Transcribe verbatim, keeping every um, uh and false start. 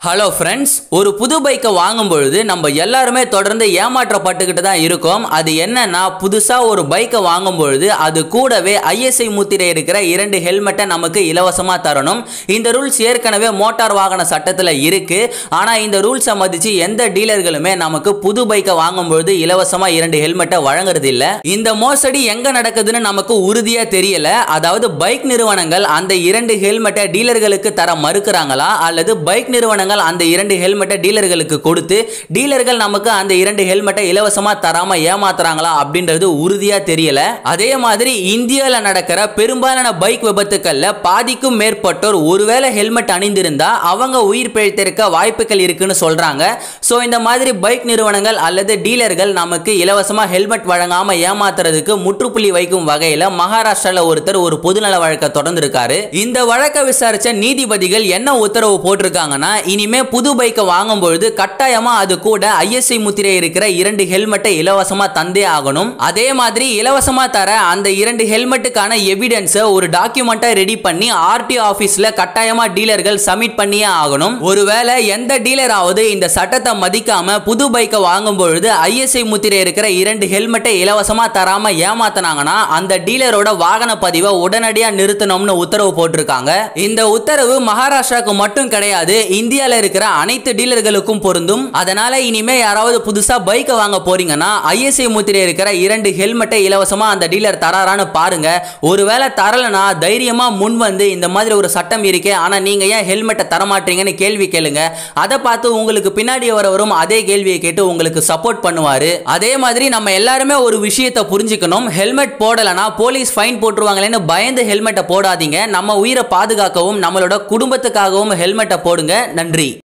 Hello friends, ஒரு புது பைக்கை வாங்கும் பொழுது நம்ம எல்லாருமே தொடர்ந்து ஏமாற்றப்பட்டுக்கிட்டு தான் இருக்கோம். அது என்னன்னா, புதுசாக ஒரு பைக்கை வாங்கும் பொழுது அது கூடவே ஐஎஸ்ஐ முத்திரை இருக்கிற இரண்டு ஹெல்மெட்டை நமக்கு இலவசமாக தரணும். இந்த ரூல்ஸ் ஏற்கனவே மோட்டார் வாகன சட்டத்தில் இருக்கு. ஆனால் இந்த ரூல்ஸை மதிச்சு எந்த டீலர்களுமே நமக்கு புது பைக்கை வாங்கும் பொழுது இலவசமாக இரண்டு ஹெல்மெட்டை வழங்குறது இல்லை. இந்த மோசடி எங்க நடக்குதுன்னு நமக்கு உறுதியாக தெரியல. அதாவது பைக் நிறுவனங்கள் அந்த இரண்டு ஹெல்மெட்டை டீலர்களுக்கு தர மறுக்கிறாங்களா, அல்லது பைக் நிறுவனங்கள் அந்த இரண்டு ஹெல்மெட்டை டீலர்களுக்கு கொடுத்து டீலர்கள் நமக்கு அந்த இரண்டு ஹெல்மெட்டை இலவசமா தராம ஏமாத்துறாங்களா அப்படின்றது உறுதியா தெரியல. அதே மாதிரி இந்தியாவில் நடக்கிற பெரும்பாலான பைக் விபத்துக்கள்ல பாதிக்கும் மேற்பட்டோர் ஒருவேளை ஹெல்மெட் அணிந்திருந்தா அவங்க உயிர் பிழைத்திருக்க வாய்ப்புகள் இருக்குன்னு சொல்றாங்க. சோ இந்த மாதிரி பைக் நிறுவனங்கள் அல்லது டீலர்கள் நமக்கு இலவசமா ஹெல்மெட் வழங்காம ஏமாத்துறதுக்கு முற்றுப்புள்ளி வைக்கும் வகையில மகாராஷ்டிரால ஒருத்தர் ஒரு பொதுநல வழக்கை தொடர்ந்து இருக்காரு. இந்த வழக்கை விசாரிச்ச நீதிபதிகள் என்ன உத்தரவு போட்டிருக்காங்கன்னா, இனிமே புது பைக்கை வாங்கும் பொழுது கட்டாயமா அது கூட ஐஎஸ்ஐ முத்திரை இருக்கிற இரண்டு ஹெல்மெட்டை இலவசமா தந்தே ஆகணும். அதே மாதிரி இலவசமா தர அந்த இரண்டு ஹெல்மெட்டுக்கான எவிடன்ஸ் ஒரு டாக்குமெண்ட்டை ரெடி பண்ணி ஆர்டி ஆபீஸ்ல கட்டாயமா டீலர்கள் சப்மிட் பண்ணியே ஆகணும். ஒருவேளை எந்த டீலராவது இந்த சட்டத்தை மதிக்காம புது பைக்கை வாங்கும் பொழுது ஐஎஸ்ஐ முத்திரை இருக்கிற இரண்டு ஹெல்மெட்டை இலவசமா தராம ஏமாத்தினாங்கன்னா அந்த டீலரோட வாகன பதிவை உடனடியா நிறுத்தணும்னு உத்தரவு போட்டிருக்காங்க. இந்த உத்தரவு மகாராஷ்டிராவுக்கு மட்டும் கிடையாது, இந்தியாவில் இருக்கிற அனைத்து டீலர்களுக்கும் பொருந்தும். அதனால இனிமே யாராவது புதுசா பைக் வாங்க போறீங்கன்னா ஐஎஸ்ஐ முத்திரை இருக்கிற இரண்டு ஹெல்மெட்டை இலவசமா அந்த டீலர் தராரான்னு பாருங்க. ஒருவேளை தரலனா தைரியமா முன் வந்து இந்த மாதிரி ஒரு சட்டம் இருக்கே, ஆனா நீங்க ஏன் ஹெல்மெட்டை தர மாட்டீங்கன்னு கேள்வி கேளுங்க. அதை பார்த்து உங்களுக்கு பின்னாடி வரவரும் அதே கேள்வியை கேட்டு உங்களுக்கு சப்போர்ட் பண்ணுவாரு. அதே மாதிரி நம்ம எல்லாருமே ஒரு விஷயத்தை புரிஞ்சுக்கணும். ஹெல்மெட் போடலனா போலீஸ் ஃபைன் போட்டுருவாங்களேன்னு பயந்து ஹெல்மெட்டை போடாதீங்க. நம்ம உயிரை பாதுகாக்கவும் நம்மளோட குடும்பத்துக்காகவும் ஹெல்மெட்டை போடுங்க. நன்றி.